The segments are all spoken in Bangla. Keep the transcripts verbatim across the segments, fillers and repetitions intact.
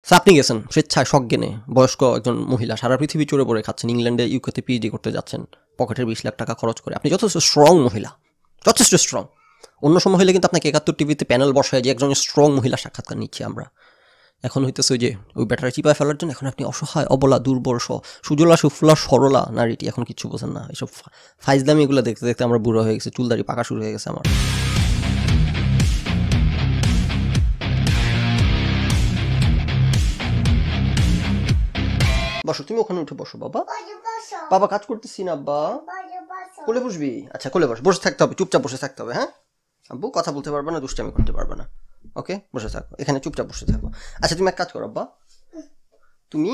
আপনি গেছেন স্বেচ্ছায় সজ্ঞানে, বয়স্ক একজন মহিলা সারা পৃথিবী চড়ে পড়ে খাচ্ছেন, ইংল্যান্ডে ইউকেতে পিএইচডি করতে যাচ্ছেন পকেটের বিশ লাখ টাকা খরচ করে। আপনি যথেষ্ট স্ট্রং মহিলা, যথেষ্ট স্ট্রং। অন্য সময় হলে কিন্তু আপনাকে একাত্তর টিভিতে প্যানেল বসায় যে একজন স্ট্রং মহিলা সাক্ষাৎকার নিচ্ছি আমরা। এখন হইতেছে ওই যে ওই ব্যাটারি চিপায় ফেলার জন্য এখন আপনি অসহায়, অবলা, দুর্বল, সুজলা সুফলা সরলা নারীটি এখন কিছু বোঝেন না। এইসব ফাইজলামি এগুলো দেখতে দেখতে আমরা বুড়ো হয়ে গেছে, চুলদারি পাকা শুরু হয়ে গেছে আমার। বসো, তুমি ওখানে উঠে বসো বাবা। বাবা কাজ করতেছি না আব্বা। কোলে বসবি? আচ্ছা কোলে বস, বসে থাকতে হবে, চুপচাপ বসে থাকতে হবে। হ্যাঁ আব্বু, কথা বলতে পারবে না, দুষ্টামি করতে পারবে না। ওকে, বসে থাকো এখানে, চুপচাপ বসে থাকো। আচ্ছা তুমি এক কাজ করো আব্বা, তুমি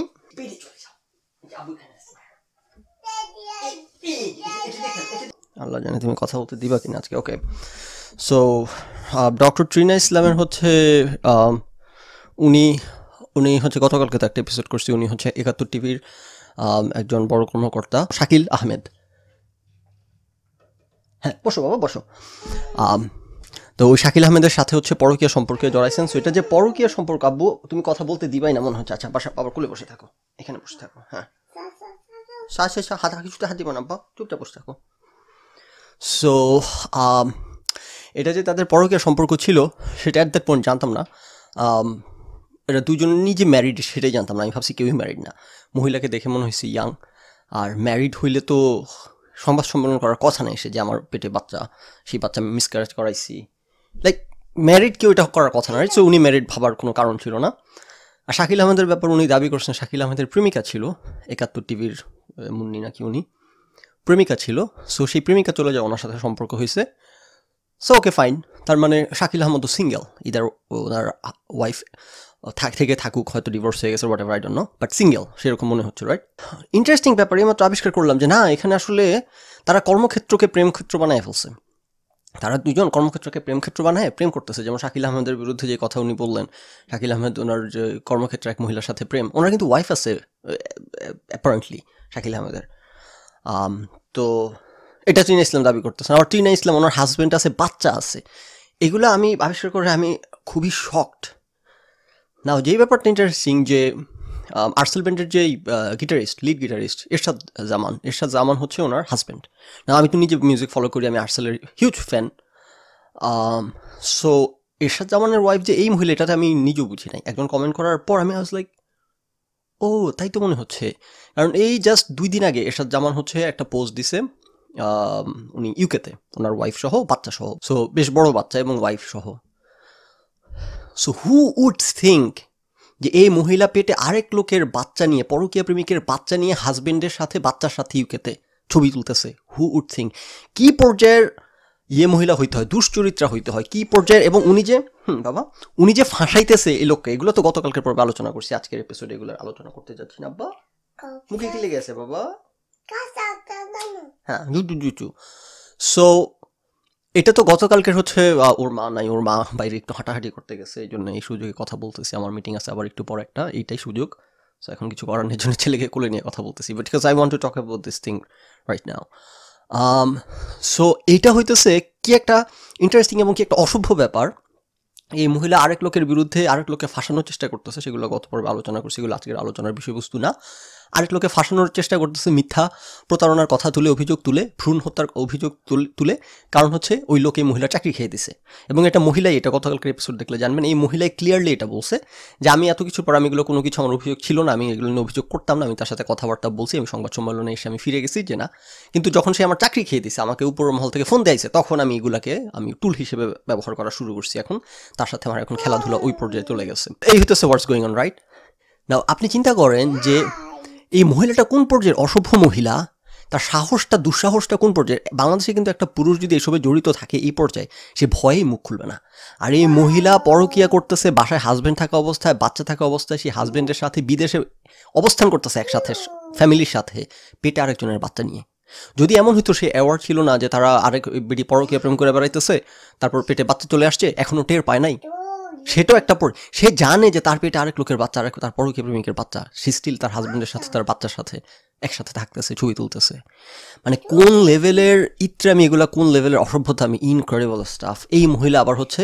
আল্লাহ জানে তুমি কথা বলতে দিবা কিনা আজকে। ওকে, সো ডক্টর ট্রিনা ইসলামের হচ্ছে উনি উনি হচ্ছে গতকালকে তো একটা এপিসোড করছি। উনি হচ্ছে একাত্তর টিভির একজন বড় কর্মকর্তা, শাকিল আহমেদ। হ্যাঁ বসো বাবা বসো। তো ওই শাকিল আহমেদের সাথে হচ্ছে পরকীয়া সম্পর্কে জড়াইছেন। সো এটা যে পরকীয়া সম্পর্ক, আব্বু তুমি কথা বলতে দিবাই না মনে হচ্ছে। আচ্ছা বাসা বাবার কোলে বসে থাকো, এখানে বসে থাকো। হ্যাঁ শ্বাস শেষ, হাত কিছুতে হাত দিব না আব্বা, চুপচাপ বসে থাকো। সো এটা যে তাদের পরকীয়া সম্পর্ক ছিল সেটা অ্যাট দ্যাট পয়েন্ট জানতাম না। এটা দুজন নিজে ম্যারিড সেটাই জানতাম না। আমি ভাবছি কেউই ম্যারিড না। মহিলাকে দেখে মনে হয়েছে ইয়াং, আর ম্যারিড হইলে তো সংবাদ সম্মেলন করার কথা নেই সে যে আমার পেটে বাচ্চা, সেই বাচ্চা আমি মিসক্যারেজ করাইছি। লাইক ম্যারিড কেউ এটা করার কথা না। সো উনি ম্যারিড ভাবার কোনো কারণ ছিল না। আর শাকিল আহমেদের ব্যাপার উনি দাবি করছেন শাকিল আহমেদের প্রেমিকা ছিল, একাত্তর টিভির মুন্নি নাকি উনি প্রেমিকা ছিল। সো সেই প্রেমিকা চলে যায়, ওনার সাথে সম্পর্ক হয়েছে। সো ওকে ফাইন, তার মানে শাকিল আহমদও সিঙ্গেল, ইদার ওনার ওয়াইফ থাক থেকে থাকুক, হয়তো ডিভোর্স হয়ে গেছে, whatever I don't know, but single সেরকম মনে হচ্ছে। রাইট, ইন্টারেস্টিং ব্যাপার এইমাত্র আবিষ্কার করলাম যে না, এখানে আসলে তারা কর্মক্ষেত্রকে প্রেমক্ষেত্র বানায় ফেলছে। তারা দুজন কর্মক্ষেত্রকে প্রেমক্ষেত্র বানায় প্রেম করতেছে। যেমন শাকিল আহমেদের বিরুদ্ধে যে কথা উনি বললেন, শাকিল আহমেদ ওনার যে কর্মক্ষেত্রে এক মহিলার সাথে প্রেম, ওনার কিন্তু ওয়াইফ আছে অ্যাপারেন্টলি শাকিল আহমেদের। তো এটা ট্রিনা ইসলাম দাবি করতেছেন। আবার ট্রিনা ইসলাম ওনার হাজব্যান্ড আছে, বাচ্চা আছে। এগুলো আমি আবিষ্কার করে আমি খুবই শকড। না যেই ব্যাপারটা ইন্টারেস্টিং যে আর্সেল ব্যান্ডের যে guitarist, lead guitarist Ershad Zaman, Ershad Zaman হচ্ছে ওনার হাজব্যান্ড। না আমি তো নিজে মিউজিক ফলো করি, আমি আর্সেলের হিউজ ফ্যান। সো এরশাদ জামানের ওয়াইফ যে এই মহিলা, এটাতে আমি নিজেও বুঝি নাই। একজন কমেন্ট করার পর আমি ওয়াজ লাইক ও তাই তো মনে হচ্ছে। কারণ এই জাস্ট দুই দিন আগে এরশাদ জামান হচ্ছে একটা পোস্ট দিছে, উনি ইউকেতে ওনার ওয়াইফ সহ, বাচ্চা সহ। সো বেশ বড় বাচ্চা এবং ওয়াইফ সহ। সো হু উড থিঙ্ক যে এই মহিলা পেটে আরেক লোকের বাচ্চা নিয়ে, পরকীয়া প্রেমিকের বাচ্চা নিয়ে হাজবেন্ডের সাথে বাচ্চার সাথে ইউকেতে ছবি তুলতেছে। হু উড থিঙ্ক কি পর্যায়ের ইয়ে মহিলা হইতে হয়, দুশ্চরিত্রা হইতে হয় কি পর্যায়ের। এবং উনি যে হুম বাবা উনি যে ফাঁসাইতেছে এই লোককে, এগুলো তো গতকালকের পর্বে আলোচনা করছি, আজকের এপিসোডে এগুলো আলোচনা করতে যাচ্ছি না। আব্বা মুখে কি লেগে আছে বাবা? হ্যাঁ জুটু জুটু। সো এটা তো গতকালকের হচ্ছে ওর মা নাই, ওর মা বাইরে একটু হাঁটাহাঁটি করতে গেছে, এই জন্য এই সুযোগে কথা বলতেছি। আমার মিটিং আছে আবার একটু পর একটা, এইটাই সুযোগ। সো এখন কিছু করার নেই, জন্য ছেলেকে কোলে নিয়ে কথা বলতেছি, but because I want to talk about this thing right now. So এইটা হইতেছে কি একটা ইন্টারেস্টিং এবং কি একটা অসভ্য ব্যাপার। এই মহিলা আরেক লোকের বিরুদ্ধে আরেক লোককে ফাঁসানোর চেষ্টা করতেছে, সেগুলো গত পর্বে আলোচনা করছি, সেগুলো আজকের আলোচনার বিষয়বস্তু না। আরেক লোকে ফাঁসানোর চেষ্টা করতেছে, মিথ্যা প্রতারণার কথা তুলে, অভিযোগ তুলে, ভ্রূণ হত্যার অভিযোগ তুলে। কারণ হচ্ছে ওই লোক এই মহিলা চাকরি খেয়ে দিছে। এবং এটা মহিলাই, এটা গতকালকের এপিসোড দেখলে জানবেন, এই মহিলাই ক্লিয়ারলি এটা বলছে যে আমি এত কিছু পর আমি এগুলো কোনো কিছু আমার অভিযোগ ছিল না, আমি এগুলো নিয়ে অভিযোগ করতাম না, আমি তার সাথে কথাবার্তা বলছি, আমি সংবাদ সম্মেলনে এসে আমি ফিরে গেছি যে না, কিন্তু যখন সে আমার চাকরি খেয়ে দিছে, আমাকে উপর মহল থেকে ফোন দিয়েছে, তখন আমি এগুলাকে আমি টুল হিসেবে ব্যবহার করা শুরু করছি। এখন তার সাথে আমার এখন খেলাধুলা ওই পর্যায়ে চলে গেছে। এই হইতেছে what's going on right now. আপনি চিন্তা করেন যে এই মহিলাটা কোন পর্যায়ের অসভ্য মহিলা, তার সাহসটা দুঃসাহসটা কোন পর্যায়ে। বাংলাদেশে কিন্তু একটা পুরুষ যদি এসবে জড়িত থাকে এই পর্যায়ে, সে ভয়েই মুখ খুলবে না। আর এই মহিলা পরকীয়া করতেছে, বাসায় হাজব্যান্ড থাকা অবস্থায়, বাচ্চা থাকা অবস্থায়, সেই হাজব্যান্ডের সাথে বিদেশে অবস্থান করতেছে একসাথে, ফ্যামিলির সাথে, পেটে আরেকজনের বাচ্চা নিয়ে। যদি এমন হইতো সে অ্যাওয়ার্ড ছিল না যে তারা আরেক বেটি পরকীয়া প্রেম করে বেড়াইতেছে, তারপর পেটে বাচ্চা চলে আসছে, এখনও টের পায় নাই, সেটাও একটা পর। সে জানে যে তার পেটে আরেক লোকের বাচ্চা, আরেক তার পরকীয়া প্রেমিকের বাচ্চা, সে স্টিল তার হাজব্যান্ডের সাথে, তার বাচ্চার সাথে একসাথে থাকতেছে, ছবি তুলতেছে। মানে কোন লেভেলের ইত্রামি এগুলা, কোন লেভেলের অসভ্যতা, আমি ইনক্রেডিবল স্টাফ। এই মহিলা আবার হচ্ছে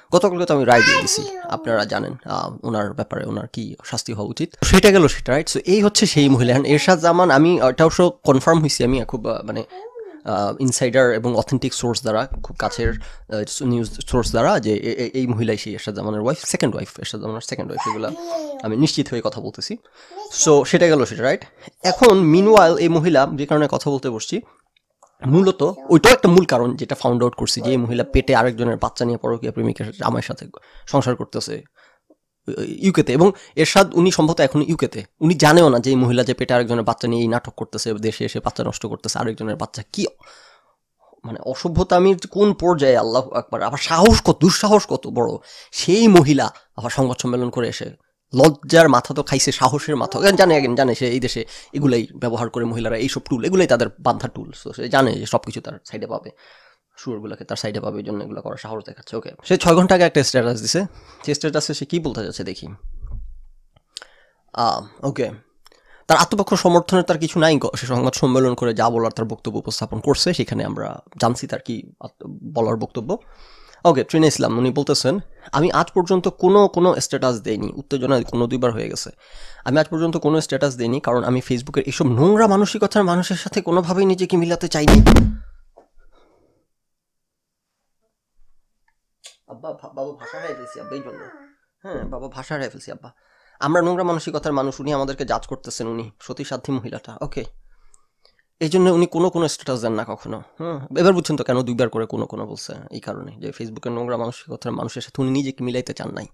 গতকালকে তো আমি রায় দিয়ে দিছি, আপনারা জানেন ওনার ব্যাপারে ওনার কি শাস্তি হওয়া উচিত। সেটা গেল সেটা, রাইট? সো এই হচ্ছে সেই মহিলা এরশাদ জামান। আমি এটা অবশ্য কনফার্ম হয়েছি, আমি খুব মানে ইনসাইডার এবং অথেন্টিক সোর্স দ্বারা, খুব কাছের নিউজ সোর্স দ্বারা, যে এই মহিলাই সেই এরশাদ জামানের ওয়াইফ, সেকেন্ড ওয়াইফ, এরশাদ জামানের সেকেন্ড ওয়াইফ, এগুলো আমি নিশ্চিত হয়ে কথা বলতেছি। সো সেটা গেল সেটা, রাইট? এখন মিনওয়াইল এই মহিলা যে কারণে কথা বলতে বসছি, মূলত ওইটাও একটা মূল কারণ যেটা ফাউন্ড আউট করছি, যে এই মহিলা পেটে আরেকজনের বাচ্চা নিয়ে পরকীয়া প্রেমিকের আমার সাথে সংসার করতেছে ইউকেতে। এবং এরশাদ উনি সম্ভবত এখন ইউকেতে, উনি জানেও না যে এই মহিলা যে পেটে আরেকজনের বাচ্চা নিয়ে এই নাটক করতেছে, দেশে এসে বাচ্চা নষ্ট করতেছে, আরেকজনের বাচ্চা। কি মানে অসভ্যতা আমি কোন পর্যায়ে, আল্লাহ আকবার! আবার সাহস কত, দুঃসাহস কত বড়! সেই মহিলা আবার সংবাদ সম্মেলন করে এসে, লজ্জার মাথা তো খাইছে, সাহসের মাথা জানে, জানে সে এই দেশে এগুলাই ব্যবহার করে মহিলারা, এইসব টুল, এগুলাই তাদের বান্ধা টুল। সো সে জানে যে সব কিছু তার সাইডে পাবে, সুরগুলোকে তার সাইডে পাবে, এই জন্য এগুলো করার সাহস দেখাচ্ছে। ওকে, সে ছয় ঘন্টা আগে একটা স্ট্যাটাস দিছে, সেই স্ট্যাটাসে সে কী বলতে যাচ্ছে দেখি। ওকে, তার আত্মপক্ষ সমর্থনের তার কিছু নাই, সে সংবাদ সম্মেলন করে যা বলার তার বক্তব্য উপস্থাপন করছে, সেখানে আমরা জানছি তার কি বলার বক্তব্য। ওকে, ট্রেনে ইসলাম উনি বলতেছেন, আমি আজ পর্যন্ত কোনো কোনো স্ট্যাটাস দেইনি, উত্তেজনা কোনো দুইবার হয়ে গেছে, আমি আজ পর্যন্ত কোনো স্ট্যাটাস দেইনি, কারণ আমি ফেসবুকের এসব নোংরা মানসিকতার মানুষের সাথে কোনোভাবেই নিজেকে মিলাতে চাইনি। আব্বা, বাবা ভাষা হারিয়ে ফেলছি আব্বা, এই জন্য। হ্যাঁ বাবা, ভাষা হারিয়ে ফেলছি আব্বা। আমরা নোংরা মানসিকতার মানুষ, উনি আমাদেরকে জাজ করতেছেন, উনি সতীসাধ্যী মহিলাটা। ওকে, এই জন্য উনি কোনো কোনো স্ট্যাটাস দেন না কখনো। হুম, এবার বুঝছেন তো কেন দুইবার করে কোনো কোনো বলছে, এই কারণে যে ফেসবুকের নোংরা মানসিকতার মানুষের সাথে উনি নিজেকে মিলাইতে চান নাই।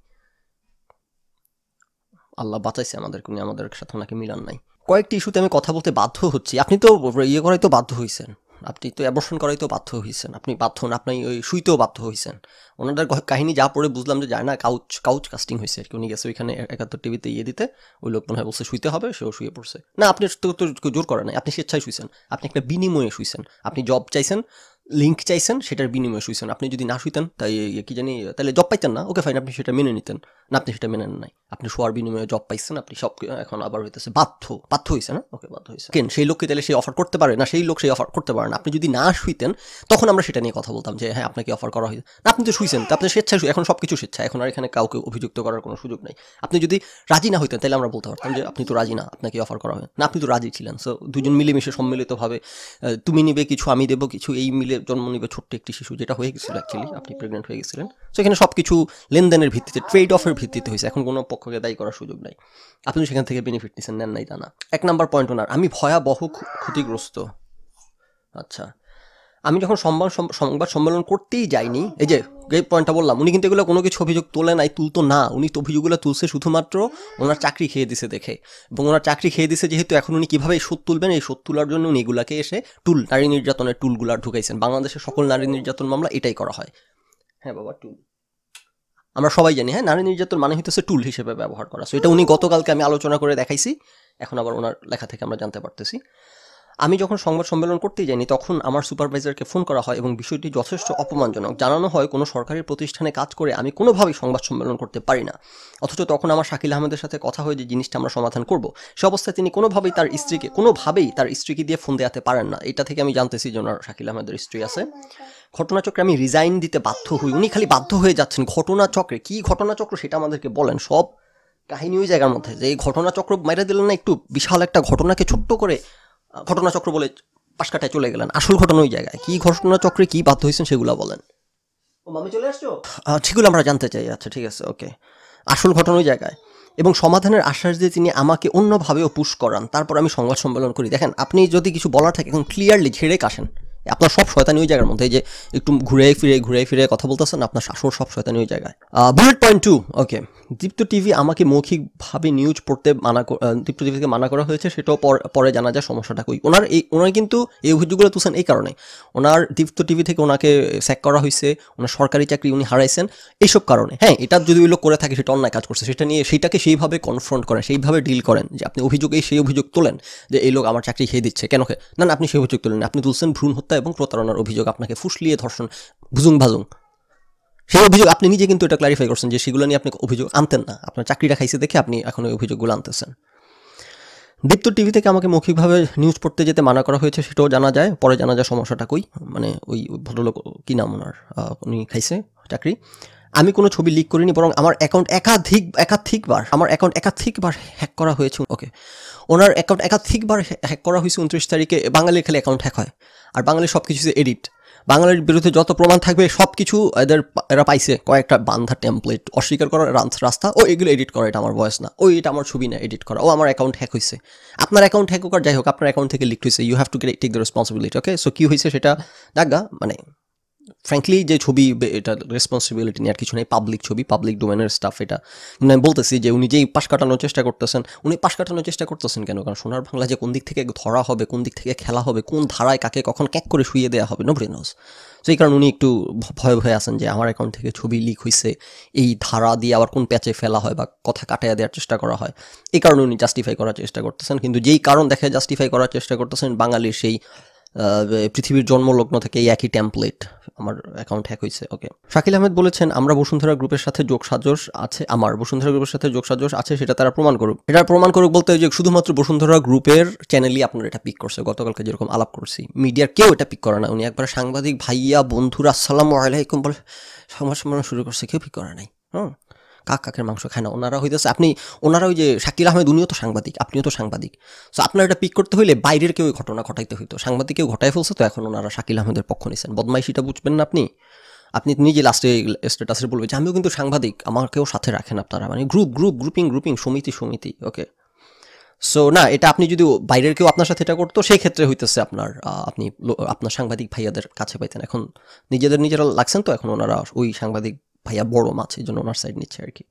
আল্লাহ বাঁচাইছে আমাদেরকে, উনি আমাদের সাথে ওনাকে মিলান নাই। কয়েকটি ইস্যুতে আমি কথা বলতে বাধ্য হচ্ছি। আপনি তো ইয়ে করাই তো বাধ্য হয়েছেন, আপনি তো অ্যাবর্শন করাই তো বাধ্য হয়েছেন, আপনি বাধ্য না, আপনি ওই শুইতেও বাধ্য হয়েছেন। ওনাদের কাহিনী যা পড়ে বুঝলাম যে যায় না, কাউচ কাউচ কাস্টিং হয়েছে আর কি। উনি গেছে ওইখানে একাত্তর টিভিতে ইয়ে দিতে, ওই লোক মনে হয় বলছে শুইতে হবে, সেও শুয়ে পড়ছে। না, আপনি তো জোর করে নাই, আপনি স্বেচ্ছায় শুইছেন, আপনি একটা বিনিময়ে শুইছেন, আপনি জব চাইছেন, লিঙ্ক চাইছেন, সেটার বিনিময়ে শুইছেন। আপনি যদি না শুইতেন তাই কি জানি, তাহলে জব পাইতেন না, ওকে ফাইন, আপনি সেটা মেনে নিতেন না, আপনি সেটা মেনে নেন নাই, আপনি শোয়ার বিনিময়ে জব পাইছেন, আপনি সব এখন আবার হইতেছে বাধ্য, বাধ্য হয়েছে না, ওকে বাধ্য হয়েছে। কেন সেই লোককে তাহলে সেই অফার করতে পারে না, সেই লোক সেই অফার করতে পারে না। আপনি যদি না শুইতেন তখন আমরা সেটা নিয়ে কথা বলতাম যে হ্যাঁ আপনাকে অফার করা হয়েছে, না আপনি তো শুইছেন, আপনি স্বেচ্ছায়, এখন সব কিছু স্বেচ্ছা, এখন আর এখানে কাউকে অভিযুক্ত করার কোনো সুযোগ নেই। আপনি যদি রাজি না হইতেন তাহলে আমরা বলতে পারতাম যে আপনি তো রাজি না, আপনাকে অফার করা হয় না, আপনি তো রাজি ছিলেন। সো দুজন মিলেমিশে সম্মিলিতভাবে, তুমি নিবে কিছু, আমি দেবো কিছু, এই মিলে জন্ম নিবে ছোট্ট একটি শিশু, যেটা হয়ে গেছিল অ্যাকচুয়ালি, আপনি প্রেগনেন্ট হয়ে গেছিলেন। সো এখানে সব কিছু লেনদেনের ভিত্তিতে, ট্রেড অফের ভিত্তিতে হয়েছে, এখন কোনো পক্ষকে দায়ী করার সুযোগ নাই। আপনি সেখান থেকে বেনিফিট নিচ্ছেন, নেন নাই তা না। এক নাম্বার পয়েন্ট ওনার, আমি ভয়াবহ ক্ষতিগ্রস্ত। আচ্ছা, আমি যখন সংবাদ সংবাদ সম্মেলন করতেই যাইনি, এই যে এই পয়েন্টটা বললাম, উনি কিন্তু এগুলো কোনো কিছু অভিযোগ তোলে নাই, তুলতো না, উনি তো অভিযোগগুলো তুলছে শুধুমাত্র ওনার চাকরি খেয়ে দিছে দেখে, এবং ওনার চাকরি খেয়ে দিছে যেহেতু, এখন উনি কীভাবে শোধ তুলবেন, এই শোধ তোলার জন্য উনি এগুলাকে এসে টুল, নারী নির্যাতনের টুলগুলা ঢুকাইছেন। বাংলাদেশের সকল নারী নির্যাতন মামলা এটাই করা হয়। হ্যাঁ বাবা, টুল আমরা সবাই জানি, হ্যাঁ নারী নির্যাতন মানে হইতেছে টুল হিসেবে ব্যবহার করা। সো এটা উনি গতকালকে আমি আলোচনা করে দেখাইছি, এখন আবার ওনার লেখা থেকে আমরা জানতে পারতেছি। আমি যখন সংবাদ সম্মেলন করতেই যাইনি তখন আমার সুপারভাইজারকে ফোন করা হয় এবং বিষয়টি যথেষ্ট অপমানজনক জানানো হয়, কোনো সরকারি প্রতিষ্ঠানে কাজ করে আমি কোনোভাবেই সংবাদ সম্মেলন করতে পারি না। অথচ তখন আমার শাকিল আহমেদের সাথে কথা হয়ে যে জিনিসটা আমরা সমাধান করব, সে অবস্থায় তিনি কোনোভাবেই তার স্ত্রীকে কোনোভাবেই তার স্ত্রীকে দিয়ে ফোন দেওয়াতে পারেন না। এটা থেকে আমি জানতেছি যে ওনার শাকিল আহমেদের স্ত্রী আছে। ঘটনাচক্রে আমি রিজাইন দিতে বাধ্য হই, উনি খালি বাধ্য হয়ে যাচ্ছেন। ঘটনাচক্রে কী ঘটনাচক্র সেটা আমাদেরকে বলেন, সব কাহিনী ওই জায়গার মধ্যে, যে এই ঘটনাচক্র মেরে দিলেন না, একটু বিশাল একটা ঘটনাকে ছোট্ট করে ঘটনাচক্র বলে পাশ কাটায় চলে গেলেন। আসল ঘটনা ওই জায়গায়, কি ঘটনাচক্রে কি বাধ্য হয়েছেন সেগুলো বলেন। ও মামি চলে আসছো, সেগুলো আমরা জানতে চাই। আচ্ছা ঠিক আছে, ওকে, আসল ঘটনা ওই জায়গায়, এবং সমাধানের আশ্বাস দিয়ে তিনি আমাকে অন্যভাবেও পুশ করান। তারপর আমি সংবাদ সম্মেলন করি। দেখেন, আপনি যদি কিছু বলার থাকে এখন ক্লিয়ারলি ঝেড়ে কাশেন, আপনার সব শয়তানি ওই জায়গার মধ্যে, যে একটু ঘুরে ফিরে ঘুরে ফিরে কথা বলতেছেন, আপনার শাশুর সব শয়তানি ওই জায়গায়। Bullet point two, okay, Dipto TV আমাকে মৌখিকভাবে নিউজ পড়তে মানা, দীপ্ত টিভিকে মানা করা হয়েছে, সেটাও পরে জানা যায় সমস্যাটা কই। ওনার এই ওনার কিন্তু এই অভিযোগগুলো তুলছেন এই কারণে, ওনার দীপ্ত টিভি থেকে ওনাকে স্যাক করা হয়েছে, ওনার সরকারি চাকরি উনি হারাইছেন এইসব কারণে। হ্যাঁ, এটা যদি ওই লোক করে থাকে সেটা অন্যায় কাজ করছে, সেটা নিয়ে সেইটাকে সেইভাবে কনফ্রন্ট করেন, সেইভাবে ডিল করেন, যে আপনি অভিযোগ এই সেই অভিযোগ তোলেন যে এই লোক আমার চাকরি খেয়ে দিচ্ছে কেন, না না আপনি সেই অভিযোগ তোলেন, আপনি তুলছেন ভ্রূণ হত্যা এবং প্রতারণার অভিযোগ, আপনাকে ফুসলিয়ে ধর্ষণ, ভুজুং ভাজুং, সেই অভিযোগ আপনি নিজে কিন্তু এটা ক্লারিফাই করছেন যে সেগুলো নিয়ে আপনি অভিযোগ আনতেন না, আপনার চাকরিটা খাইছে দেখে আপনি এখন ওই অভিযোগগুলো আনতেছেন। দীপ্ত টিভি থেকে আমাকে মৌখিকভাবে নিউজ পড়তে যেতে মানা করা হয়েছে, সেটাও জানা যায়, পরে জানা যায় সমস্যাটা কই, মানে ওই ভদ্রলোক কী নাম ওনার, উনি খাইছে চাকরি। আমি কোনো ছবি লিক করিনি, বরং আমার অ্যাকাউন্ট একাধিক একাধিকবার আমার অ্যাকাউন্ট একাধিকবার হ্যাক করা হয়েছে। ওকে, ওনার অ্যাকাউন্ট একাধিকবার হ্যাক করা হয়েছে। উনত্রিশ তারিখে বাঙালির খালি অ্যাকাউন্ট হ্যাক হয়, আর বাঙালির সব কিছু এডিট। বাঙালির বিরুদ্ধে যত প্রমাণ থাকবে সব কিছু এদের এরা পাইছে কয়েকটা বান্ধা টেমপ্লেট, অস্বীকার করার রাস্তা, ও এগুলো এডিট করা, এটা আমার ভয়েস না, ও এটা আমার ছবি না এডিট করা, ও আমার অ্যাকাউন্ট হ্যাক হয়েছে। আপনার অ্যাকাউন্ট হ্যাক হোক আর যাই হোক, আপনার অ্যাকাউন্ট থেকে লিক হয়েছে, you have to take the responsibility. Okay, so কী হয়েছে সেটা দেখা, মানে ফ্র্যাঙ্কলি যে ছবি, এটা রেসপন্সিবিলিটি নেওয়ার কিছু নেই, পাবলিক ছবি, পাবলিক ডোমেনের স্টাফ। এটা আমি বলতেছি যে উনি যেই পাশ কাটানোর চেষ্টা করতেছেন, উনি পাশ কাটানোর চেষ্টা করতেছেন কেন? কারণ সোনার বাংলা যে কোন দিক থেকে ধরা হবে, কোন দিক থেকে খেলা হবে, কোন ধারায় কাকে কখন ক্যাক করে শুয়ে দেওয়া হবে, নোবডি নোজ। তো এই কারণে উনি একটু ভয় ভয়ে আছেন যে আমার অ্যাকাউন্ট থেকে ছবি লিক হয়েছে, এই ধারা দিয়ে আবার কোন প্যাচে ফেলা হয় বা কথা কাটাইয়া দেওয়ার চেষ্টা করা হয়, এই কারণে উনি জাস্টিফাই করার চেষ্টা করতেছেন। কিন্তু যেই কারণ দেখে জাস্টিফাই করার চেষ্টা করতেছেন, বাঙালির সেই পৃথিবীর জন্মলগ্ন থেকে এই একই টেমপ্লেট, আমার অ্যাকাউন্ট হ্যাক হয়েছে। ওকে, শাকিল আহমেদ বলেছেন আমরা বসুন্ধরা গ্রুপের সাথে যোগসাজশ আছে, আমার বসুন্ধরা গ্রুপের সাথে যোগসাজশ আছে, সেটা তারা প্রমাণ করুক। এটা প্রমাণ করুক বলতে যে শুধুমাত্র বসুন্ধরা গ্রুপের চ্যানেলই আপনার এটা পিক করছে। গতকালকে যেরকম আলাপ করছি, মিডিয়ার কেউ এটা পিক করে না। উনি একবার সাংবাদিক ভাইয়া বন্ধুরা আসসালামু আলাইকুম বলে সংবাদ সম্মেলন শুরু করছে, কেউ পিক করে নাই। হুম, কাক কাকের মাংস খায় না। ওনারা হইতেছে আপনি ওনারা ওই যে শাকিল আহমেদ, উনিও তো সাংবাদিক, আপনিও তো সাংবাদিক। সো আপনার এটা পিক করতে হইলে বাইরের কেউ ঘটনা ঘটাইতে হইতো, সাংবাদিক কেউ ঘটাই ফেলছে, তো এখন ওনারা শাকিল আহমেদের পক্ষ নিছেন। বদমাইশিটা বুঝবেন না আপনি। আপনি নিজে লাস্টে স্ট্যাটাসে বলবেন যে আমিও কিন্তু সাংবাদিক, আমাকেও সাথে রাখেন আপনারা, মানে গ্রুপ গ্রুপ গ্রুপিং গ্রুপিং সমিতি সমিতি। ওকে, সো না, এটা আপনি যদি বাইরের কেউ আপনার সাথে এটা করতো, সেই ক্ষেত্রে হইতেছে আপনার আপনি আপনার সাংবাদিক ভাইয়াদের কাছে পাইতেন। এখন নিজেদের নিজেরা লাগছেন, তো এখন ওনারা ওই সাংবাদিক ভাইয়া বড় মাছ, এই জন্য ওনার সাইড নিচ্ছে আর কি।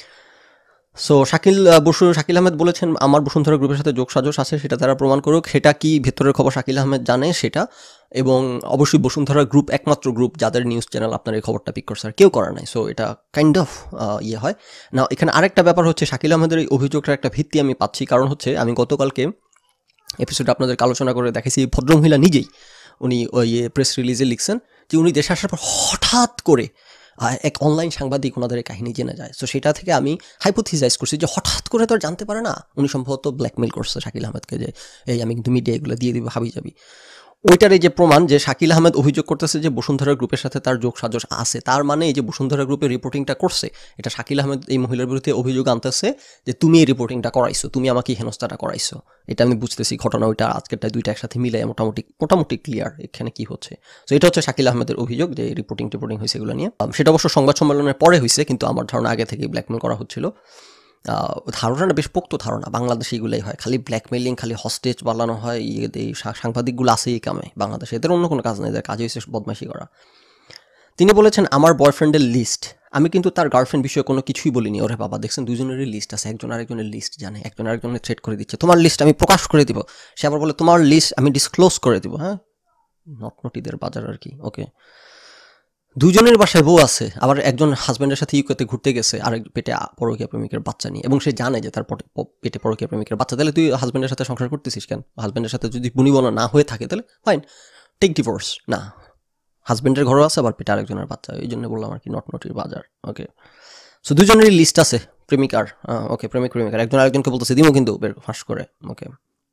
সো শাকিল বসু শাকিল আহমেদ বলেছেন আমার বসুন্ধরা গ্রুপের সাথে যোগসাজশ আছে, সেটা তারা প্রমাণ করুক। সেটা কি ভেতরের খবর শাকিল আহমেদ জানে সেটা, এবং অবশ্যই বসুন্ধরা গ্রুপ একমাত্র গ্রুপ যাদের নিউজ চ্যানেল আপনার এই খবরটা পিক করছে, আর কেউ করা নাই। সো এটা কাইন্ড অফ ইয়ে হয় না। এখানে আরেকটা ব্যাপার হচ্ছে, শাকিল আহমেদের এই অভিযোগটার একটা ভিত্তি আমি পাচ্ছি, কারণ হচ্ছে আমি গতকালকে এপিসোডে আপনাদেরকে আলোচনা করে দেখেছি, ভদ্রমহিলা নিজেই উনি ওই প্রেস রিলিজে লিখছেন যে উনি দেশে আসার পর হঠাৎ করে এক অনলাইন সাংবাদিক ওনাদের কাহিনী জেনে যায়। সো সেটা থেকে আমি হাইপোথিসাইজ করছি যে হঠাৎ করে তো আর জানতে পারে না, উনি সম্ভবত ব্ল্যাকমেল করছে শাকিল আহমেদকে যে এই আমি কিন্তু মিডিয়া এগুলো দিয়ে দিব হাবি যাবি। ওইটার এই যে প্রমাণ যে শাকিল আহমেদ অভিযোগ করতেছে যে বসুন্ধরা গ্রুপের সাথে তার যোগসাজশ আছে, তার মানে এই যে বসুন্ধরা গ্রুপের রিপোর্টিংটা করছে, এটা শাকিল আহমেদ এই মহিলার বিরুদ্ধে অভিযোগ আনতেছে যে তুমি এই রিপোর্টিংটা করাইছো, তুমি আমাকে হেনস্থাটা করাইছো। এটা আমি বুঝতেছি ঘটনা ওইটা আজকেরটা দুইটা একসাথে মিলে মোটামুটি মোটামুটি ক্লিয়ার এখানে কি হচ্ছে। তো এটা হচ্ছে শাকিল আহমেদের অভিযোগ যে রিপোর্টিং টিপোর্টিং হয়েছে এগুলো নিয়ে। সেটা অবশ্য সংবাদ সম্মেলনের পরে হয়েছে, কিন্তু আমার ধারণা আগে থেকেই ব্ল্যাকমেল করা হচ্ছিল। ধারণাটা বেশ পোক্ত ধারণা, বাংলাদেশে এগুলোই হয়, খালি ব্ল্যাকমেলিং, খালি হস্টেজ বানানো হয়। এই সাংবাদিকগুলো আছে এই কামে বাংলাদেশে, এদের অন্য কোনো কাজ নেই, এদের কাজ হয়েছে বদমাইশি করা। তিনি বলেছেন আমার বয়ফ্রেন্ডের লিস্ট, আমি কিন্তু তার গার্লফ্রেন্ড বিষয়ে কোনো কিছুই বলিনি। ওরে বাবা, দেখছেন দুজনেরই লিস্ট আছে, একজন আরেকজনের লিস্ট জানে, একজন আরেকজনের থ্রেট করে দিচ্ছে, তোমার লিস্ট আমি প্রকাশ করে দিব। সে আবার বলে তোমার লিস্ট আমি ডিসক্লোজ করে দিব। হ্যাঁ, নটনটিদের বাজার আর কি। ওকে, দুজনের বাসায় বউ আছে, আবার একজন হাজব্যান্ডের সাথে ইউকেতে ঘুরতে গেছে আরেক পেটে পরকীয়া প্রেমিকের বাচ্চা নিয়ে, এবং সে জানে যে তার পেটে পরকীয়া প্রেমিকের বাচ্চা। তাহলে তুই হাজব্যান্ডের সাথে সংসার করতেছিস কেন? হাজব্যান্ডের সাথে যদি বুনিবনা না হয়ে থাকে তাহলে ফাইন, টেক ডিভোর্স। না, হাজব্যান্ডের ঘরও আছে, আবার পেটে আরেকজনের বাচ্চা, এই জন্য বললাম আর কি নটনটির বাজার। ওকে, সো দুজনেরই লিস্ট আছে প্রেমিকার। ওকে, প্রেমিক প্রেমিকার একজন আরেকজনকে বলতেছে দিমো কিন্তু বের ফাঁস করে। ওকে,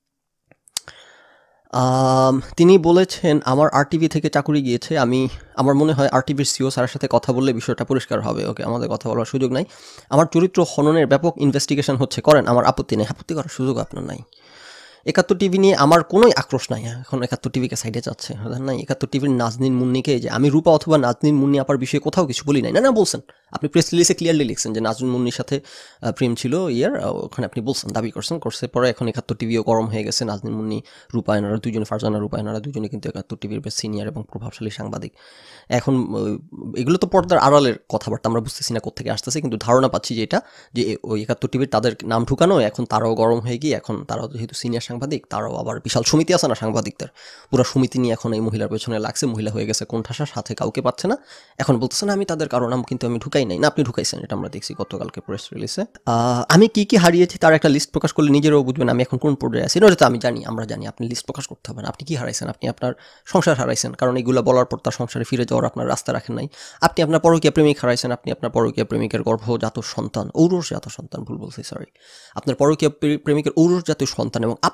তিনি বলেছেন আমার আরটিভি থেকে চাকুরি গিয়েছে, আমি আমার মনে হয় আরটিভির সিও স্যারের সাথে কথা বললে বিষয়টা পরিষ্কার হবে। ওকে, আমাদের কথা বলার সুযোগ নাই। আমার চরিত্র হননের ব্যাপক ইনভেস্টিগেশন হচ্ছে, করেন, আমার আপত্তি নেই। আপত্তি করার সুযোগ আপনার নাই। একাত্তর টিভি নিয়ে আমার কোনোই আক্রোশ নাই, এখন একাত্তর টিভিকে সাইডে যাচ্ছে নাই। একাত্তর টিভির নাজনীন মুন্নিকে যে আমি রূপা অথবা নাজনীন মুন্নি আপার বিষয়ে কোথাও কিছু বলি নাই। না না বলছেন, আপনি প্রেস রিলিজে ক্লিয়ারলি লিখছেন যে নাজনীন মুন্নির সাথে প্রেম ছিল ইয়ার, ওখানে আপনি বলছেন, দাবি করছেন, করছে পরে এখন একাত্তর টিভিও গরম হয়ে গেছে। নাজনীন মুন্নি, রূপা এনারা দুজনে, ফারজানা রূপা এনারা দুজনে কিন্তু একাত্তর টিভির বেশ সিনিয়র এবং প্রভাবশালী সাংবাদিক। এখন এগুলো তো পর্দার আড়ালের কথাবার্তা, আমরা বুঝতেছি না কোথেকে আসতেছে, কিন্তু ধারণা পাচ্ছি যে এটা যে ওই একাত্তর টিভির তাদের নাম ঢুকানো, এখন তারাও গরম হয়ে গিয়ে এখন তারাও যেহেতু সিনিয়র সাংবাদিক, তারাও আবার বিশাল সমিতি আছে না সাংবাদিকদের, পুরো সমিতি নিয়ে এখন এই মহিলার পেছনে লাগছে। মহিলা হয়ে গেছে কোণঠাসা, সাথে কাউকে পাচ্ছে না, এখন বলতেছে না আমি তাদের কারো নাম কিন্তু আমি ঢুকাই নাই। না, আপনি ঢুকাইছেন, এটা আমরা দেখছি গতকালকে প্রেস রিলিজে। আমি কি কি হারিয়েছি তার একটা লিস্ট প্রকাশ করলে নিজেরও বুঝবেন আমি এখন কোন পর্যায়ে আছি। এটা তো আমি জানি, আমরা জানি, আপনি লিস্ট প্রকাশ করতে হবে না। আপনি কি হারাইছেন? আপনি আপনার সংসার হারাইছেন, কারণ এগুলো বলার পর তার সংসারে ফিরে যাওয়ার আপনার রাস্তা রাখেন নাই। আপনি আপনার পরকীয়া প্রেমিক হারাইছেন, আপনি আপনার পরকীয়া প্রেমিকের গর্ভজাত সন্তান, ঔরসজাত সন্তান, ভুল বলছি সরি, আপনার পরকীয়া প্রেমিকের ঔরসজাত সন্তান এবং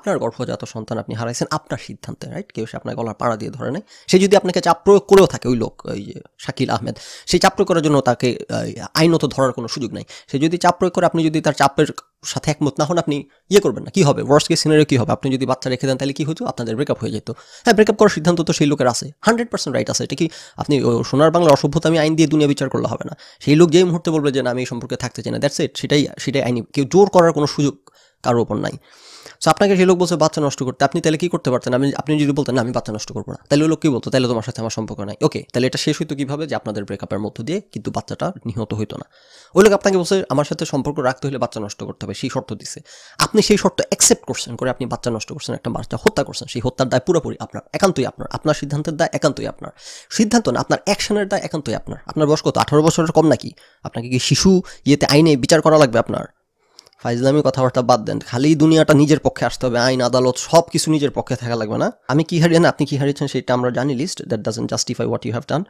আপনার গর্ভজাত সন্তান আপনি হারাইছেন আপনার সিদ্ধান্তে, রাইট? কেউ সে আপনার গলার পাড়া দিয়ে ধরে নেয়। সে যদি আপনাকে চাপ প্রয়োগ করেও থাকে, ওই লোক, ওই যে শাকিল আহমেদ, সেই চাপ প্রয়োগ করার জন্য তাকে আইনত ধরার কোনো সুযোগ নাই। সে যদি চাপ প্রয়োগ করে, আপনি যদি তার চাপের সাথে একমত না হন, আপনি ইয়ে করবেন না, কী হবে? ওয়ার্স্ট কেস সিনারিও কী হবে? আপনি যদি বাচ্চা রেখে দেন তাহলে কী হতো? আপনাদের ব্রেকআপ হয়ে যেত। হ্যাঁ, ব্রেকআপ করার সিদ্ধান্ত তো সেই লোকের আছে, হান্ড্রেড পার্সেন্ট রাইট আছে। এটা কি আপনি সোনার বাংলা অসভ্যতামি আইন দিয়ে দুনিয়া বিচার করলে হবে না। সেই লোক যেই মুহূর্তে বলবে যে না আমি এই সম্পর্কে থাকতে চাই না, দ্যাটস ইট, সেটাই সেটাই আইনি। কেউ জোর করার কোনো সুযোগ কারোর ওপর নাই। সো আপনাকে সেই লোক বলছে বাচ্চা নষ্ট করতে, আপনি তাহলে কী করতে পারতেন? আমি আপনি যদি বলতেন না আমি বাচ্চা নষ্ট করবো না, তাহলে ওই লোক কী বলতো? তাহলে তোমার সাথে আমার সম্পর্ক নাই। ওকে, তাহলে এটা শেষ হইতো কীভাবে? যে আপনাদের ব্রেকআপের মধ্য দিয়ে, কিন্তু বাচ্চাটা নিহত হইতো না। ওই লোক আপনাকে বলছে আমার সাথে সম্পর্ক রাখতে হলে বাচ্চা নষ্ট করতে হবে, সেই শর্ত দিছে। আপনি সেই শর্ত অ্যাকসেপ্ট করছেন, করে আপনি বাচ্চা নষ্ট করছেন, একটা বাচ্চা হত্যা করছেন। সেই হত্যার দায় পুরোপুরি আপনার, একান্তই আপনার। আপনার সিদ্ধান্তের দায় একান্তই আপনার। সিদ্ধান্ত না, আপনার অ্যাকশনের দায় একান্তই আপনার। আপনার বয়স কত? আঠারো বছরের কম নাকি? আপনাকে কি শিশু ইয়েতে আইনে বিচার করা লাগবে আপনার? ফাইজলামি কথাবার্তা বাদ দেন। খালি দুনিয়াটা নিজের পক্ষে আসতে হবে, আইন আদালত সব কিছু নিজের পক্ষে থাকা লাগবে না। আমি কি হারিয়ে না, আপনি কি হারিয়েছেন সেটা আমরা জানি, least that doesn't justify what you have done.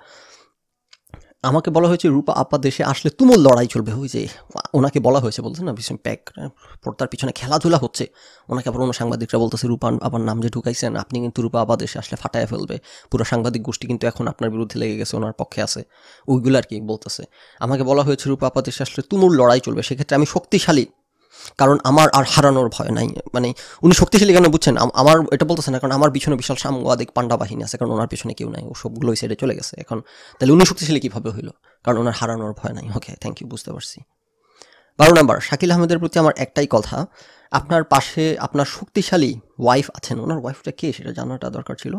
আমাকে বলা হয়েছে রূপা আপা দেশে আসলে তুমুল লড়াই চলবে। ওই যে ওনাকে বলা হয়েছে, বলছে না ভীষণ প্যাক, পর্দার পিছনে খেলাধুলা হচ্ছে। ওনাকে আবার অন্য সাংবাদিকরা বলতেছে রূপা আবার নাম যে ঢুকাইছেন আপনি, কিন্তু রূপা আপা দেশে আসলে ফাটায় ফেলবে। পুরো সাংবাদিক গোষ্ঠী কিন্তু এখন আপনার বিরুদ্ধে লেগে গেছে, ওনার পক্ষে আছে, ওইগুলো আর কি বলতেছে। আমাকে বলা হয়েছে রূপা আপা দেশে আসলে তুমুল লড়াই চলবে, সেক্ষেত্রে আমি শক্তিশালী, কারণ আমার আর হারানোর ভয় নাই। মানে উনি শক্তিশালী কেন বুঝছেন? আমার এটা বলতেছে না, কারণ আমার পিছনে বিশাল সাংবাদিক পান্ডা বাহিনী আছে, কারণ ওনার পিছনে কেউ নাই, ও সবগুলো ওই সাইডে চলে গেছে এখন। তাহলে উনি শক্তিশালী কীভাবে হইল? কারণ ওনার হারানোর ভয় নাই। ওকে, থ্যাংক ইউ, বুঝতে পারছি। বারো নাম্বার, শাকিল আহমেদের প্রতি আমার একটাই কথা, আপনার পাশে আপনার শক্তিশালী ওয়াইফ আছেন। ওনার ওয়াইফটা কে সেটা জানাটা দরকার ছিল।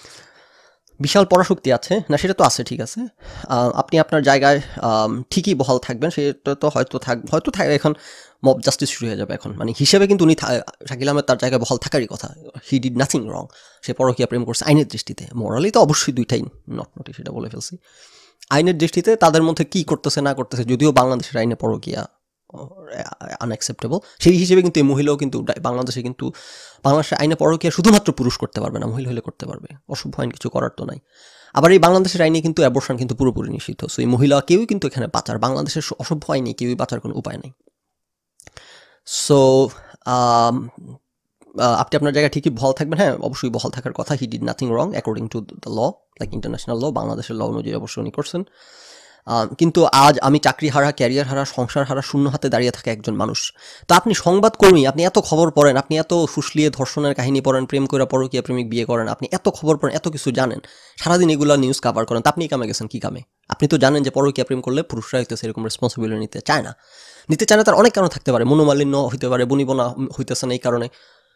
বিশাল পরাশক্তি আছে না, সেটা তো আছে, ঠিক আছে। আপনি আপনার জায়গায় ঠিকই বহাল থাকবেন, সেটা তো হয়তো থাক হয়তো থাক এখন মব জাস্টিস শুরু হয়ে যাবে এখন। মানে হিসেবে কিন্তু উনি শাকিল আহমেদ তার জায়গায় বহাল থাকারই কথা। হি ডিড নাথিং রং। সে পরকীয়া প্রেম করছে আইনের দৃষ্টিতে, মোরালি তো অবশ্যই দুইটাই নট নটি, সেটা বলে ফেলছি। আইনের দৃষ্টিতে তাদের মধ্যে কী করতেছে না করতেছে, যদিও বাংলাদেশের আইনে পরকীয়া আনঅ্যাকসেপ্টেবল, সেই হিসেবে কিন্তু এই মহিলাও কিন্তু বাংলাদেশে কিন্তু বাংলাদেশের আইনে পরকীয়া শুধুমাত্র পুরুষ করতে পারবে না, মহিলা হলে করতে পারবে। অসভ্য আইন কিছু করার তো নাই। আবার এই বাংলাদেশের আইনে কিন্তু অ্যাবর্শন কিন্তু পুরোপুরি নিষিদ্ধ। সো এই মহিলা কেউই কিন্তু এখানে বাঁচার, বাংলাদেশের অসভ্য আইনে কেউই বাঁচার কোনো উপায় নেই। সো আপনি আপনার জায়গায় ঠিকই বহাল থাকবেন। হ্যাঁ, অবশ্যই বহাল থাকার কথা। He did nothing wrong according to the law, like international law, বাংলাদেশের ল অনুযায়ী অবশ্যই উনি করছেন। কিন্তু আজ আমি চাকরি হারা, ক্যারিয়ার হারা, সংসার হারা, শূন্য হাতে দাঁড়িয়ে থাকা একজন মানুষ। তো আপনি সংবাদকর্মী, আপনি এত খবর পড়েন, আপনি এত ফুসলিয়ে ধর্ষণের কাহিনী পড়েন, প্রেম করে পরকীয়া প্রেমিক বিয়ে করেন, আপনি এত খবর পড়েন, এত কিছু জানেন, সারাদিন এগুলো নিউজ কাভার করেন, তা আপনি কামে গেছেন কী কামে? আপনি তো জানেন যে পরকীয়া প্রেম করলে পুরুষরা হইতেছে এরকম রেসপন্সিবিলিটি নিতে চায় না, নিতে চায় না। তার অনেক কারণ থাকতে পারে, মনোমালিন্য হইতে পারে, বনিবনা হইতেছে না এই কারণে।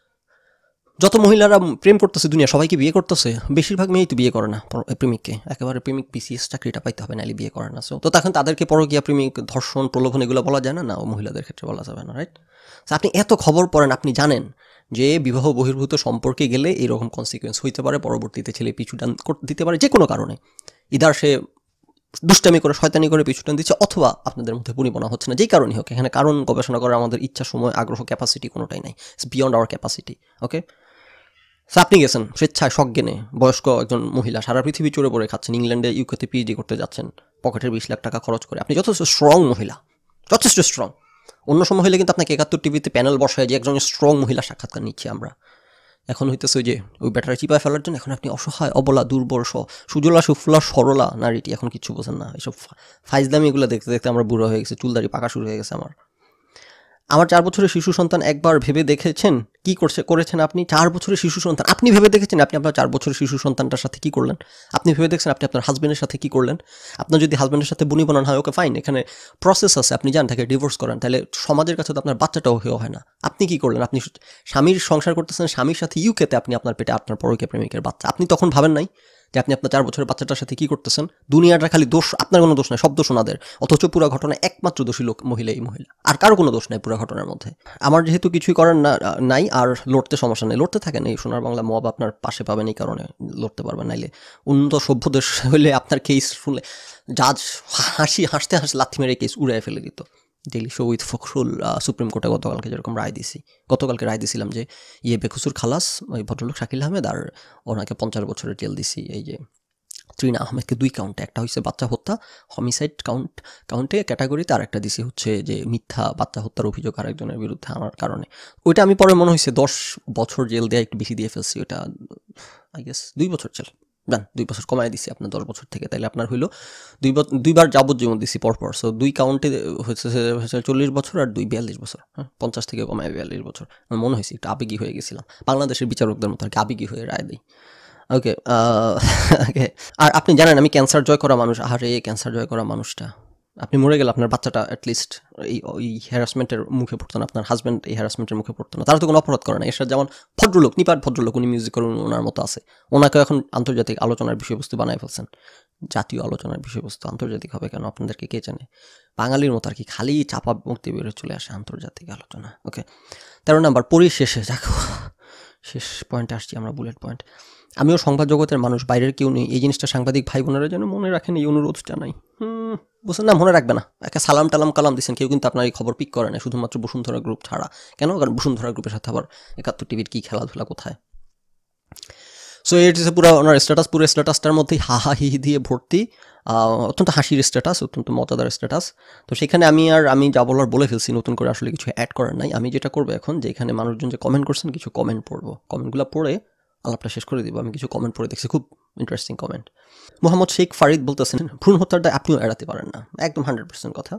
যত মহিলারা প্রেম করতেছে দুনিয়া, সবাইকে বিয়ে করতেছে, বেশিরভাগ মেয়েই তো বিয়ে করে না প্রেমিককে। একেবারে প্রেমিক পিসিএস চাকরিটা পাইতে হবে, নাহলে বিয়ে করে না। সো তো তখন তাদেরকে পরকীয়া প্রেমিক, ধর্ষণ, প্রলোভন এগুলো বলা যায় না, না মহিলাদের ক্ষেত্রে বলা যাবে না, রাইট? আপনি এত খবর পড়েন, আপনি জানেন যে বিবাহ বহির্ভূত সম্পর্কে গেলে এরকম কনসিকুয়েন্স হইতে পারে, পরবর্তীতে ছেলে পিছুটান দিতে পারে যে কোনো কারণে। ইদার সে দুষ্টামি করে, শয়তানি করে পিছুটান দিচ্ছে, অথবা আপনাদের মধ্যে পরিবনা হচ্ছে না, যেই কারণেই হোক। এখানে কারণ গবেষণা করার আমাদের ইচ্ছা, সময়, আগ্রহ, ক্যাপাসিটি কোনোটাই নাই। It's beyond our capacity. Okay, আপনি গেছেন স্বেচ্ছায় সজ্ঞানে, বয়স্ক একজন মহিলা, সারা পৃথিবী চড়ে পড়ে খাচ্ছেন, ইংল্যান্ডে ইউকেতে পিএইচডি করতে যাচ্ছেন, পকেটের বিশ লাখ টাকা খরচ করে। আপনি যথেষ্ট স্ট্রং মহিলা, যথেষ্ট স্ট্রং। অন্য সময় হলে কিন্তু আপনাকে একাত্তর টিভিতে প্যানেল বসায় যে একজন স্ট্রং মহিলা সাক্ষাৎকার নিচ্ছি আমরা। এখন হইতেছে ওই যে ওই ব্যাটারি চিপায় ফেলার জন্য এখন আপনি অসহায়, অবলা, দুর্বল, সুজলা সুফলা সরলা নারীটি, এখন কিছু বোঝেন না। এইসব ফাইজলামি এগুলো দেখতে দেখতে আমরা বুড়ো হয়ে গেছে, চুলদারি পাকা শুরু হয়ে গেছে আমার। আমার চার বছরের শিশু সন্তান, একবার ভেবে দেখেছেন কি করছে করেছেন আপনি? চার বছরের শিশু সন্তান আপনি ভেবে দেখেছেন আপনি আপনার চার বছরের শিশু সন্তানটার সাথে কি করলেন? আপনি ভেবে দেখছেন আপনি আপনার হাজবেন্ডের সাথে কি করলেন? আপনার যদি হাজবেন্ডের সাথে বুনি বানান হয়, ওকে ফাইন, এখানে প্রসেস আছে, আপনি যান তাকে ডিভোর্স করেন, তাহলে সমাজের কাছে তো আপনার বাচ্চাটাও হেও হয় না। আপনি কি করলেন? আপনি স্বামীর সংসার করতেছেন, স্বামীর সাথে ইউকেতে আপনি আপনার পেটে আপনার পরকীয়া প্রেমিকের বাচ্চা। আপনি তখন ভাবেন নাই যে আপনি আপনার চার বছরের বাচ্চাটার সাথে কি করতেছেন? দুনিয়াটা খালি দোষ, আপনার কোনো দোষ নাই, সব দোষ ওনাদের। অথচ পুরো ঘটনায় একমাত্র দোষী লোক মহিলা, এই মহিলা, আর কারো কোনো দোষ নাই পুরো ঘটনার মধ্যে। আমার যেহেতু কিছুই করার না নাই, আর লড়তে সমস্যা নেই, লড়তে থাকেন। এই সোনার বাংলা মব আপনার পাশে পাবেন, এই কারণে লড়তে পারবেন। নাইলে উন্নত সভ্য দেশ হইলে আপনার কেস শুনলে জাজ হাসি হাসতে হাসতে লাথি মেরে কেস উড়াই ফেলে দিত। Daily show with Fakhrul supreme কোর্টে গতকালকে যেরকম রায় দিছি, গতকালকে রায় দিছিলাম যে ইয়ে বেকসুর খালাস ওই ভদ্রলোক শাকিল আহমেদ, আর ওনাকে পঞ্চাশ বছরের জেল দিছি এই যে ত্রিনা আহমেদকে দুই কাউন্টে, একটা হচ্ছে বাচ্চা হত্যা হমিসাইড কাউন্ট কাউন্টে ক্যাটাগরিতে, আর একটা দিছি হচ্ছে যে মিথ্যা বাচ্চা হত্যার অভিযোগ আরেকজনের বিরুদ্ধে আনার কারণে। ওইটা আমি পরে মনে হয়েছে দশ বছর জেল দেওয়া একটু বেশি দিয়ে ফেলছি, ওটা আই গেস দুই বছর জেল, জান দুই বছর কমাই দিছি আপনার দশ বছর থেকে, তাইলে আপনার হইলো দুই দুইবার যাবজ্জীবন দিছি পরপর। সো দুই কাউন্টে হচ্ছে হচ্ছে চল্লিশ বছর আর দুই বিয়াল্লিশ বছর, হ্যাঁ পঞ্চাশ থেকে কমায় বিয়াল্লিশ বছর। আমার মনে হয়েছে একটু আবেগী হয়ে গেছিলাম, বাংলাদেশের বিচারকদের মতো আর কি আবেগী হয়ে রায় দিই। ওকে ওকে আর আপনি জানেন আমি ক্যান্সার জয় করা মানুষ, আহারে ক্যান্সার জয় করা মানুষটা, আপনি মরে গেলে আপনার বাচ্চাটা অ্যাটলিস্ট এই ওই হ্যারাসমেন্টের মুখে পড়তো না, আপনার হাজব্যান্ড এই হ্যারাসমেন্টের মুখে পড়তো না, তারা তো কোনো অপরাধ করে না। এরশাদ যেমন ভদ্রলোক, নিপাট ভদ্রলোক, উনি মিউজিক করেন ওনার মতো আছে, ওনাকে এখন আন্তর্জাতিক আলোচনার বিষয়বস্তু বানায় ফেলছেন, জাতীয় আলোচনার বিষয়বস্তু, আন্তর্জাতিক হবে কেন আপনাদেরকে কে জানে, বাঙালির মতো আর কি খালি চাপা মুক্তি বেরোয় চলে আসে আন্তর্জাতিক আলোচনা। ওকে তেরো নাম্বার পরিশেষে দেখো শেষ পয়েন্টে আসছি আমরা, বুলেট পয়েন্ট। আমিও সংবাদ জগতের মানুষ, বাইরের কেউ নেই, এই জিনিসটা সাংবাদিক ভাই বোনেরা যেন মনে রাখেন, এই অনুরোধ জানাই। হুম বুঝছেন না, মনে রাখবে না, একটা সালাম টালাম কালাম দিচ্ছেন, কেউ কিন্তু আপনার এই খবর পিক করে না, শুধুমাত্র বসুন্ধরা গ্রুপ ছাড়া। কেন? কারণ বসুন্ধরা গ্রুপের সাথে আবার একাত্তর টিভির কী খেলাধুলা কোথায়। সো এট ইস পুরো ওনার স্ট্যাটাস, পুরো স্ট্যাটাসটার মধ্যেই হা হা হি হি দিয়ে ভর্তি, অত্যন্ত হাসির স্ট্যাটাস, অত্যন্ত মজাদার স্ট্যাটাস। তো সেখানে আমি আর আমি যা বলার বলে ফেলছি, নতুন করে আসলে কিছু অ্যাড করার নাই। আমি যেটা করবো এখন, যে এখানে মানুষজন যে কমেন্ট করছেন, কিছু কমেন্ট পড়বো, কমেন্টগুলো পড়ে আলাপটা শেষ করে দিব। আমি কিছু কমেন্ট পড়ে দেখছি, খুব ইন্টারেস্টিং কমেন্ট। মোহাম্মদ শেখ ফারিদ বলতেছেন, ভ্রূণ হত্যার দায় আপনিও এড়াতে পারেন না, একদম হান্ড্রেড পার্সেন্ট কথা।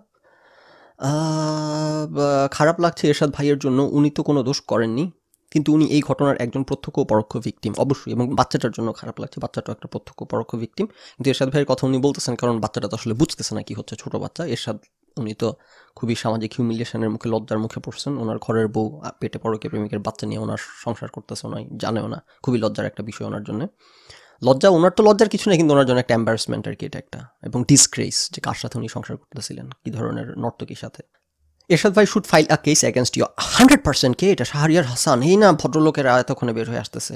খারাপ লাগছে এরশাদ ভাইয়ের জন্য, উনি তো কোনো দোষ করেননি, কিন্তু উনি এই ঘটনার একজন প্রত্যক্ষ ও পরোক্ষ ভিকটিম, অবশ্যই। এবং বাচ্চাটার জন্য খারাপ লাগছে, বাচ্চাটাও একটা প্রত্যক্ষ পরোক্ষ ভিকটিম। কিন্তু এরশাদ ভাইয়ের কথা উনি বলতেছেন কারণ বাচ্চাটা তো আসলে বুঝতেছে না কি হচ্ছে, ছোটো বাচ্চা। এরশাদ উনি তো খুবই সামাজিক হিউমিলিয়েশনের মুখে, লজ্জার মুখে পড়ছেন। ওনার ঘরের বউ পেটে পরকে প্রেমিকের বাচ্চা নিয়ে ওনার সংসার করতেছে, ওনাই জানেও না, খুবই লজ্জার একটা বিষয় ওনার জন্য। লজ্জা, ওনার তো লজ্জার কিছু নেই, কিন্তু ওনার জন্য একটা এম্বারাসমেন্ট আর কি এটা একটা, এবং ডিসগ্রেস যে কার সাথে উনি সংসার করতেছিলেন, কী ধরনের নর্তকীর সাথে। এরশাদ ভাই should file a case against you, hundred percent. কে এটা? শাহরিয়ার হাসান। এই না ভদ্রলোকেরা এতক্ষণে বের হয়ে আসতেছে।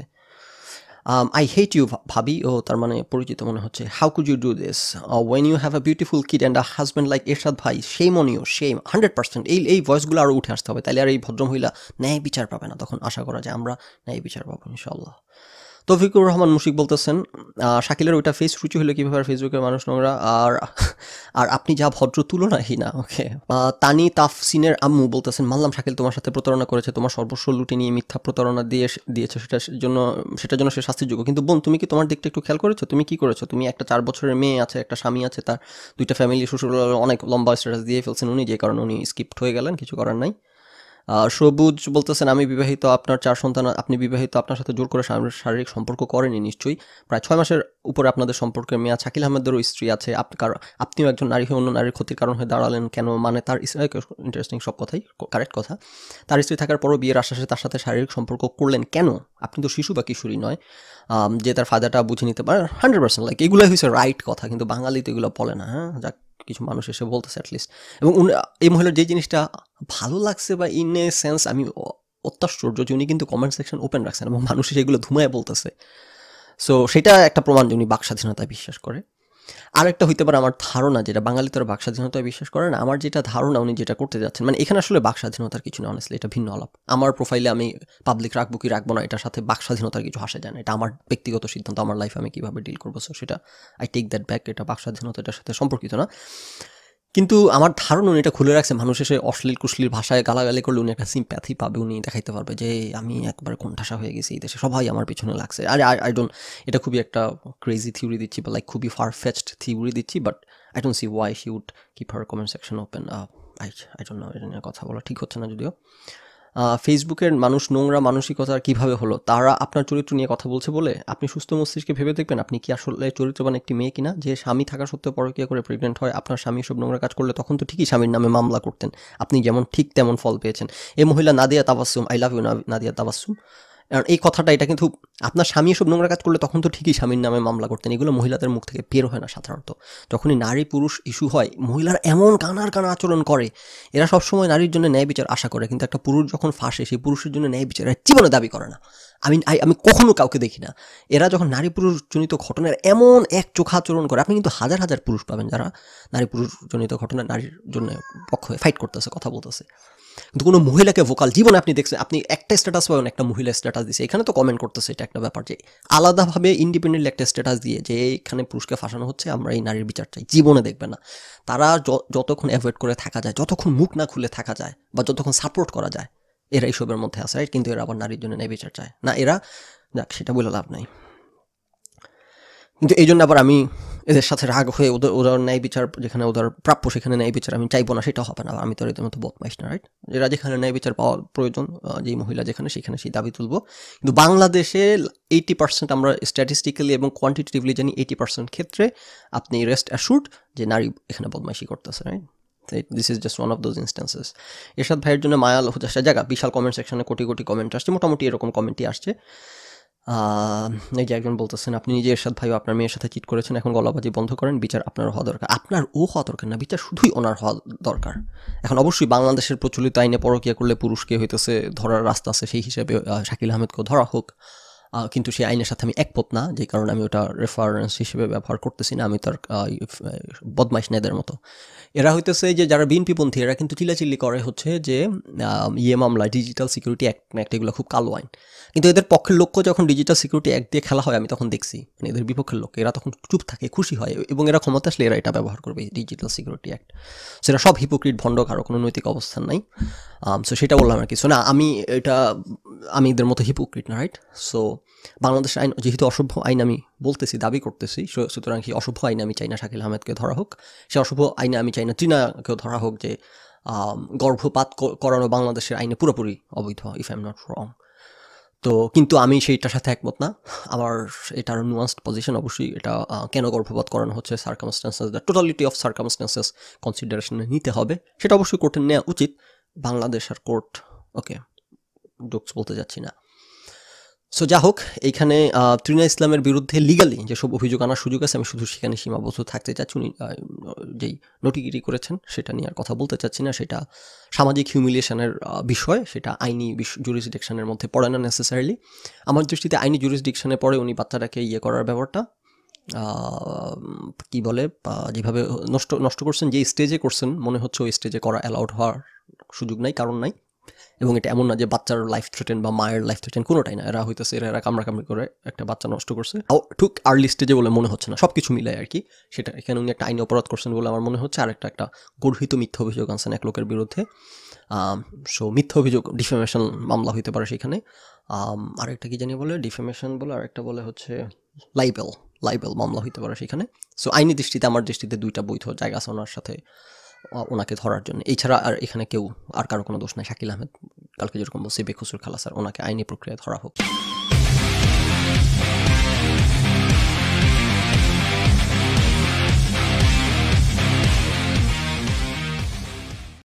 আই হেট ইউ ভাবি, ও তার মানে পরিচিত মনে হচ্ছে। How could you do this when you have a beautiful kid and a husband like Ershad ভাই, shame on you, shame, hundred percent. এই এই ভয়েসগুলো আরও উঠে আসতে হবে, তাইলে আর এই ভদ্রমহিলা ন্যায় বিচার পাবে না। তখন আশা করা যায় আমরা ন্যায় বিচার পাবো ইনশাআল্লাহ। তৌফিকুর রহমান মুশিক বলতেছেন, শাকিলের ওইটা ফেস রুচি হলে কীভাবে আর ফেসবুকের মানুষ নোংরা, আর আর আপনি যা ভদ্র তুলনাহীনা। ওকে তানি তাফসিনের আম্মু বলতেছেন, মানলাম শাকিল তোমার সাথে প্রতারণা করেছে, তোমার সর্বস্ব লুটে নিয়ে মিথ্যা প্রতারণা দিয়ে দিয়েছে, সেটার জন্য সেটার জন্য সে শাস্তির যোগ্য। কিন্তু বোন, তুমি কি তোমার দিকটা একটু খেয়াল করেছো? তুমি কি করেছো? তুমি একটা চার বছরের মেয়ে আছে, একটা স্বামী আছে, তার দুইটা ফ্যামিলি, শ্বশুর অনেক লম্বা স্ট্যাটাস দিয়ে ফেলছেন উনি, যে কারণে উনি স্কিপ্ট হয়ে গেলেন, কিছু করার নাই। সবুজ বলতেছেন, আমি বিবাহিত, আপনার চার সন্তান, আপনি বিবাহিত, আপনার সাথে জোর করে শারীরিক সম্পর্ক করেনি নিশ্চয়ই, প্রায় ছয় মাসের উপরে আপনাদের সম্পর্কের মেয়াদ। শাকিল আহমেদেরও স্ত্রী আছে, আপনিও একজন নারী হয়ে অন্য নারীর ক্ষতির কারণ হয়ে দাঁড়ালেন কেন? মানে তার ইন্টারেস্টিং, সব কথাই কারেক্ট কথা। তার স্ত্রী থাকার পরও বিয়ের আশ্বাসে তার সাথে শারীরিক সম্পর্ক করলেন কেন? আপনি তো শিশু বা কিশোরী নয় যে তার ফায়দাটা বুঝে নিতে পারে। হান্ড্রেড পার্সেন্ট লাইক এগুলোই হচ্ছে রাইট কথা, কিন্তু বাঙালি তো এগুলো বলে না। হ্যাঁ যাক, কিছু মানুষ এসে বলতেছে অ্যাটলিস্ট। এবং এই মহিলার যে জিনিসটা ভালো লাগছে বা ইন এ সেন্স আমি অত্যাশ্চর্য যে উনি কিন্তু কমেন্ট সেকশন ওপেন রাখছেন এবং মানুষ সেগুলো ধুমায় বলতেছে। সো সেটা একটা প্রমাণ যে উনি বাক স্বাধীনতায় বিশ্বাস করে। আর একটা হইতে পারে আমার ধারণা, যেটা বাঙালি তো বাক স্বাধীনতায় বিশ্বাস করে না, আমার যেটা ধারণা উনি যেটা করতে যাচ্ছেন, মানে এখানে আসলে বাক স্বাধীনতার কিছু না, অনেস্টলি এটা ভিন্ন আলাপ। আমার প্রোফাইলে আমি পাবলিক রাখবো কি রাখবো না, এটার সাথে বাক স্বাধীনতার কিছু আসে যায় না, এটা আমার ব্যক্তিগত সিদ্ধান্ত, আমার লাইফে আমি কীভাবে ডিল করবো। সো সেটা আই টেক দ্যাট ব্যাক, এটা বাক স্বাধীনতা এটার সাথে সম্পর্কিত না। কিন্তু আমার ধারণা উনি এটা খুলে রাখছে, মানুষ এসে অশ্লীল কুশ্লীল ভাষায় গালাগালি করলে উনি একটা সিম্প্যাথি পাবে, উনি দেখাইতে পারবে যে আমি একবারে কোণঠাসা হয়ে গেছি, এই দেশে সবাই আমার পিছনে লাগছে। আরে আই আই ডোন্ট, এটা খুবই একটা ক্রেজি থিওরি দিচ্ছি বা লাইক খুবই ফার ফেচড থিওরি দিচ্ছি, but I don't see why she would keep her comment section open. I I don't know, এটা নিয়ে কথা বলা ঠিক হচ্ছে না যদিও। ফেসবুকের মানুষ নোংরা মানসিকতা কীভাবে হলো? তারা আপনার চরিত্র নিয়ে কথা বলছে বলে। আপনি সুস্থ মস্তিষ্কে ভেবে দেখবেন আপনি কি আসলে চরিত্রবান একটি মেয়ে কিনা, যে স্বামী থাকা সত্ত্বেও পরকীয়া করে প্রেগনেন্ট হয়। আপনার স্বামী সব নোংরা কাজ করলে তখন তো ঠিকই স্বামীর নামে মামলা করতেন, আপনি যেমন ঠিক তেমন ফল পেয়েছেন। এই মহিলা Nadia Tabassum, I love you Nadia Tabassum, কারণ এই কথাটা, এটা কিন্তু আপনার স্বামী এসব নোংরা কাজ করলে তখন তো ঠিকই স্বামীর নামে মামলা করতেন। এগুলো মহিলাদের মুখ থেকে বের হয় না সাধারণত। যখনই নারী পুরুষ ইস্যু হয়, মহিলারা এমন কানার কানা আচরণ করে, এরা সবসময় নারীর জন্য ন্যায় বিচার আশা করে, কিন্তু একটা পুরুষ যখন ফাঁসে, সেই পুরুষের জন্য ন্যায় বিচার এরা জীবনে দাবি করে না। আমি আমি কখনো কাউকে দেখি না, এরা যখন নারী পুরুষ জনিত ঘটনার এমন এক চোখা আচরণ করে, আপনি কিন্তু হাজার হাজার পুরুষ পাবেন যারা নারী পুরুষ জনিত ঘটনা নারীর জন্য পক্ষ হয়ে ফাইট করতেছে, কথা বলতেছে। কিন্তু কোনো মহিলাকে ভোকাল জীবনে আপনি দেখছেন, আপনি একটা স্ট্যাটাস পাবেন একটা মহিলা স্ট্যাটাস দিচ্ছে, এখানে তো কমেন্ট করতেছে, এটা একটা ব্যাপার যে আলাদাভাবে ইন্ডিপেন্ডেন্টলি একটা স্ট্যাটাস দিয়ে যে এখানে পুরুষকে ফাঁসানো হচ্ছে, আমরা এই নারীর বিচার চাই, জীবনে দেখবে না। তারা যতক্ষণ অ্যাভয়েড করে থাকা যায়, যতক্ষণ মুখ না খুলে থাকা যায়, বা যতক্ষণ সাপোর্ট করা যায়, এরা এইসবের মধ্যে আছে, রাইট? কিন্তু এরা আবার নারীর জন্য ন্যায় বিচার চায় না, এরা যাক সেটা বলে লাভ নাই। কিন্তু এই জন্য আবার আমি এদের সাথে রাগ হয়ে ওদের ওদের ন্যায় বিচার যেখানে ওদের প্রাপ্য সেখানে ন্যায় বিচার আমি চাইবো না, সেটা হবে না। আমি তো এদের মতো বদমাইশ না, রাইট? এরা যেখানে ন্যায় বিচার পাওয়ার প্রয়োজন, যেই মহিলা যেখানে, সেখানে সেই দাবি তুলবো। কিন্তু বাংলাদেশে এইটি পার্সেন্ট আমরা স্ট্যাটিস্টিক্যালি এবং কোয়ান্টিটেটিভলি জানি, এইটি পার্সেন্ট ক্ষেত্রে আপনি রেস্ট অ্যাসুরড যে নারী এখানে বদমাইশি করতেছে, right? This is just one of those instances. Ershad ভাইয়ের জন্য মায়াল হুজাসা জায়গা, বিশাল কমেন্ট সেকশনে কোটি কোটি কমেন্ট আসছে, মোটামুটি এরকম কমেন্টই আসছে। এই যে একজন বলতেছেন, আপনি নিজে এরশাদ ভাই আপনার মেয়ের সাথে চিট করেছেন, এখন গলাবাজি বন্ধ করেন, বিচার আপনার হওয়া দরকার। আপনার ও হওয়া দরকার না, বিচার শুধুই ওনার হওয়া দরকার। এখন অবশ্যই বাংলাদেশের প্রচলিত আইনে পরকীয়া করলে পুরুষকে হইতেছে ধরার রাস্তা আছে, সেই হিসেবে শাকিল আহমেদকেও ধরা হোক, কিন্তু সেই আইনের সাথে আমি একমত না, যে কারণে আমি ওটা রেফারেন্স হিসেবে ব্যবহার করতেছি না। আমি তার বদমাইশ নেদের মতো। এরা হইতেছে যে যারা বিএনপিপন্থী, এরা কিন্তু চিল্লাচিল্লি করে হচ্ছে যে ইয়ে মামলা, ডিজিটাল সিকিউরিটি অ্যাক্ট অ্যাক্ট এগুলো খুব কালো আইন। কিন্তু এদের পক্ষের লক্ষ্য যখন ডিজিটাল সিকিউরিটি অ্যাক্ট দিয়ে খেলা হয়, আমি তখন দেখছি মানে এদের বিপক্ষের লোক, এরা তখন চুপ থাকে, খুশি হয়, এবং এরা ক্ষমতা আসলে এরা এটা ব্যবহার করবে, ডিজিটাল সিকিউরিটি অ্যাক্ট। সেটা সব হিপোক্রিট, ভণ্ড, কারো কোনো নৈতিক অবস্থান নাই। সো সেটা বললাম আর কি। সো না, আমি এটা আমি এদের মতো হিপোক্রিট না, রাইট? সো বাংলাদেশের আইন যেহেতু অসভ্য আইন আমি বলতেছি, দাবি করতেছি, সুতরাং সেই অসভ্য আইনে আমি চাই না শাকিল আহমেদকে ধরা হোক, সে অসভ্য আইনে আমি চাই না তৃণাকেও ধরা হোক, যে গর্ভপাত করানো বাংলাদেশের আইনে পুরোপুরি অবৈধ, if I am not wrong. তো কিন্তু আমি সেইটার সাথে একমত না। আমার এটার নুয়ান্সড পজিশন, অবশ্যই এটা কেন গর্ভপাত করানো হচ্ছে, circumstances, the totality of circumstances কনসিডারেশনে নিতে হবে, সেটা অবশ্যই কোর্টে নেওয়া উচিত। বাংলাদেশ আর কোর্ট, ওকে জোকস বলতে যাচ্ছি না। সো যা হোক, এইখানে তৃণা ইসলামের বিরুদ্ধে লিগালি যেসব অভিযোগ আনার সুযোগ আছে, আমি শুধু সেখানে সীমাবদ্ধ থাকতে চাচ্ছি। উনি যেই নোটিগিরি করেছেন সেটা নিয়ে আর কথা বলতে চাচ্ছি না, সেটা সামাজিক হিউমিলিয়েশনের বিষয়, সেটা আইনি জুরিসডিকশনের মধ্যে পড়ে না নেসেসারিলি। আমার দৃষ্টিতে আইনি জুরিসডিকশনে পড়ে উনি বাচ্চাটাকে ইয়ে করার ব্যাপারটা কি বলে, যেভাবে নষ্ট নষ্ট করছেন, যে স্টেজে করছেন, মনে হচ্ছে ওই স্টেজে করা অ্যালাউড হওয়ার সুযোগ নাই, কারণ নাই। এবং এটা এমন না যে বাচ্চার লাইফ থ্রেটেন বা মায়ের লাইফ থ্রেটেন, কোনোটাই না। এরা হইতেছে এরা এরা কামড়াকামড়ি করে একটা বাচ্চা নষ্ট করছে, ঠিক আর্লি স্টেজে বলে মনে হচ্ছে না, সব কিছু মিলায় আর কি। সেটা এখানে উনি একটা আইনি অপরাধ করছেন বলে আমার মনে হচ্ছে। আর একটা একটা গর্হিত মিথ্যা অভিযোগ আনছেন এক লোকের বিরুদ্ধে। সো মিথ্যা অভিযোগ, ডিফেমেশন মামলা হইতে পারে সেখানে। আরেকটা কি জানি বলে, ডিফেমেশন বলে, আরেকটা বলে হচ্ছে লাইবেল, লাইবেল মামলা হইতে পারে সেখানে। সো আইনি দৃষ্টিতে, আমার দৃষ্টিতে দুইটা বৈধ জায়গা আছে ওনার সাথে ওনাকে ধরার জন্য। এছাড়া আর এখানে কেউ আর কারো কোনো দোষ নাই। শাকিল আহমেদ কালকে যেরকম বলছি, বেকসুর খালাস, আর ওনাকে আইনি প্রক্রিয়ায় ধরা হোক।